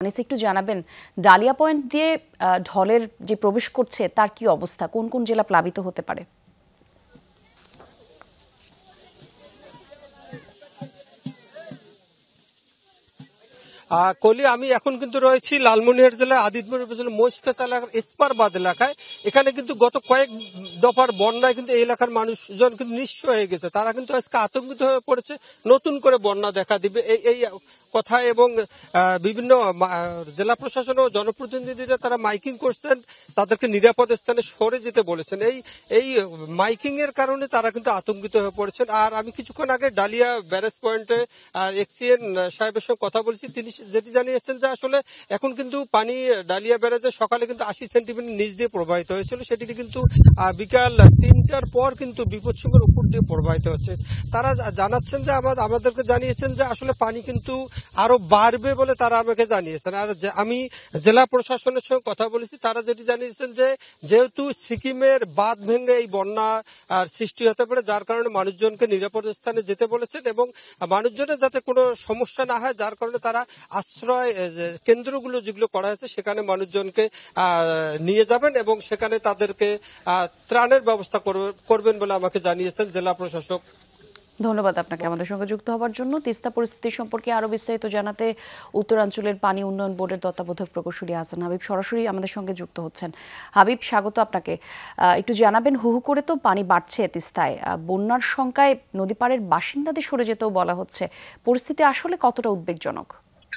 একটু জানাবেন dahlia point দিয়ে ঢলের যে প্রবেশ করছে তার কি অবস্থা, কোন কোন জেলা প্লাবিত হতে পারে? কলি, আমি এখন কিন্তু রয়েছি লালমনিরহাট জেলার আদিতপুর উপজেলার মহিষখাস এলাকার ইস্পারবাদ এলাকায়। এখানে কিন্তু গত কয়েক দফার বন্যায় কিন্তু এই এলাকার মানুষজন কিন্তু নিঃস্ব হয়ে গেছে। তারা কিন্তু আজকে আতঙ্কিত হয়ে পড়েছে, নতুন করে বন্যা দেখা দিবে এই কথা। এবং বিভিন্ন জেলা প্রশাসন ও জনপ্রতিনিধিরা তারা মাইকিং করছেন, তাদেরকে নিরাপদ স্থানে সরে যেতে বলেছেন। এই মাইকিং এর কারণে তারা কিন্তু আতঙ্কিত হয়ে পড়েছেন। আর আমি কিছুক্ষণ আগে ডালিয়া ব্যারেজ পয়েন্টে এক্সিএন সাহেবের সঙ্গে কথা বলেছি। তিনি যেটি জানিয়েছেন যে আসলে এখন কিন্তু পানি ডালিয়া ব্যারেজে সকালে কিন্তু 80 সেন্টিমিটার নিচ দিয়ে প্রবাহিত হয়েছিল, সেটিকে কিন্তু বিকাল 3টার পর কিন্তু বিপদসীমার উপর দিয়ে প্রবাহিত হচ্ছে। তারা জানাচ্ছেন যে আমাদেরকে জানিয়েছেন যে আসলে পানি কিন্তু আরো বাড়বে বলে তারা আমাকে জানিয়েছেন। আর আমি জেলা প্রশাসনের সঙ্গে কথা বলেছি, তারা যেটি জানিয়েছেন যে যেহেতু সিকিমের বাঁধ ভেঙে এই বন্যা সৃষ্টি হতে পারে, যার কারণে মানুষজনকে নিরাপদ স্থানে যেতে বলেছেন এবং মানুষজনের যাতে কোনো সমস্যা না হয়, যার কারণে তারা আশ্রয় কেন্দ্রগুলো যেগুলো করা হয়েছে সেখানে মানুষজনকে নিয়ে যাবেন এবং সেখানে তাদেরকে ত্রাণের ব্যবস্থা করবেন বলে আমাকে জানিয়েছেন জেলা প্রশাসক। ধন্যবাদ আপনাকে আমাদের সঙ্গে যুক্ত হওয়ার জন্য। তিস্তা পরিস্থিতি সম্পর্কে আরো বিস্তারিত জানাতে উত্তরাঞ্চলের পানি উন্নয়ন বোর্ডের তত্ত্বাবধায়ক প্রকৌশলী হাসান হাবিব সরাসরি আমাদের সঙ্গে যুক্ত হচ্ছেন। হাবিব, স্বাগত আপনাকে। একটু জানাবেন, হু হু করে তো পানি বাড়ছে তিস্তায়, বন্যার শঙ্কায় নদীপাড়ের বাসিন্দাদের সরে যেতেও বলা হচ্ছে। পরিস্থিতি আসলে কতটা উদ্বেগজনক?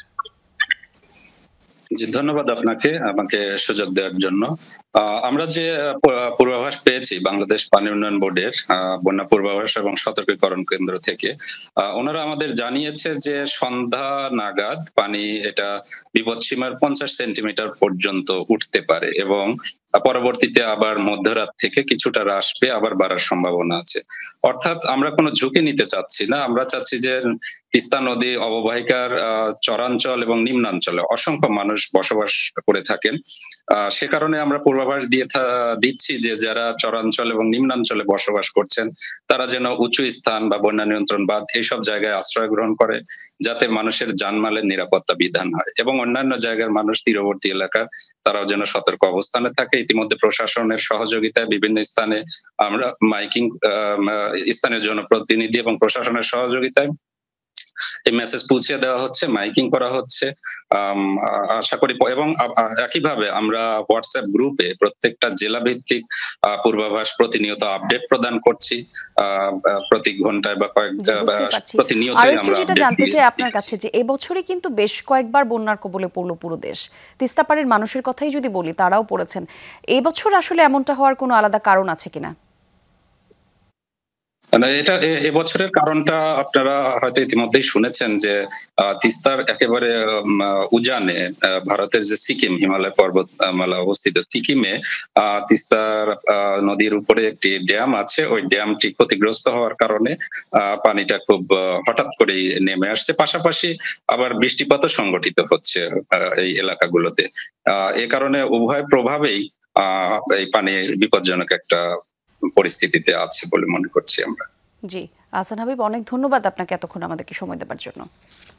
জি, ধন্যবাদ আপনাকে আমাকে সুযোগ দেওয়ার জন্য। আমরা যে পূর্বাভাস পেয়েছি বাংলাদেশ পানি উন্নয়ন বোর্ডের বন্যা পূর্বাভাস এবং সতর্কীকরণ কেন্দ্র থেকে, ওনারা আমাদের জানিয়েছে যে সন্ধ্যা নাগাদ পানি এটা বিপদসীমার 50 সেন্টিমিটার পর্যন্ত উঠতে পারে এবং পরবর্তীতে আবার মধ্যরাত থেকে কিছুটা হ্রাস পেয়ে আবার বাড়ার সম্ভাবনা আছে। অর্থাৎ আমরা কোনো ঝুঁকি নিতে চাচ্ছি না, আমরা চাচ্ছি যে তিস্তা নদী অববাহিকার চরাঞ্চল এবং নিম্নাঞ্চলে অসংখ্য মানুষ বসবাস করে থাকেন। সে কারণে আমরা পূর্বাভাস দিচ্ছি যে যারা চরাঞ্চল এবং নিম্নাঞ্চলে বসবাস করছেন তারা যেন উঁচু স্থান বা বন্যা নিয়ন্ত্রণ বাঁধ এইসব জায়গায় আশ্রয় গ্রহণ করে, যাতে মানুষের জানমালের নিরাপত্তা বিধান হয় এবং অন্যান্য জায়গার মানুষ তীরবর্তী এলাকার তারাও যেন সতর্ক অবস্থানে থাকে। ইতিমধ্যে প্রশাসনের সহযোগিতায় বিভিন্ন স্থানে আমরা মাইকিং, স্থানীয় জনপ্রতিনিধি এবং প্রশাসনের সহযোগিতায় এই মেসেজ পৌঁছে দেওয়া হচ্ছে, মাইকিং করা হচ্ছে আশা করি। এবং একইভাবে আমরা হোয়াটসঅ্যাপ গ্রুপে প্রত্যেকটা জেলা ভিত্তিক পূর্বাভাস প্রতিনিয়ত আপডেট প্রদান করছি, প্রতি ঘন্টায় বা প্রতিনিয়তই আমরা জানতে চাই আপনার কাছে যে এবছরই কিন্তু বেশ কয়েকবার বন্যার কবলে পড়লো পুরো দেশ। তিস্তাপাড়ের মানুষের কথাই যদি বলি, তারাও পড়েছেন। এবছর আসলে এমনটা হওয়ার কোনো আলাদা কারণ আছে কিনা? এটা এবছরের কারণটা আপনারা হয়তো ইতিমধ্যেই শুনেছেন যে তিস্তার একেবারে উজানে ভারতের যে সিকিম হিমালয় পর্বতমালা অবস্থিত সিকিমে তিস্তার নদীর উপরে একটি ড্যাম আছে। ওই ড্যামটি ক্ষতিগ্রস্ত হওয়ার কারণে পানিটা খুব হঠাৎ করেই নেমে আসছে, পাশাপাশি আবার বৃষ্টিপাতও সংঘটিত হচ্ছে এই এলাকাগুলোতে। এ কারণে উভয় প্রভাবেই এই পানি বিপজ্জনক একটা পরিস্থিতিতে আছে বলে মনে করছি আমরা। জি, হাসান হাবিব, অনেক ধন্যবাদ আপনাকে এতক্ষণ আমাদেরকে সময় দেওয়ার জন্য।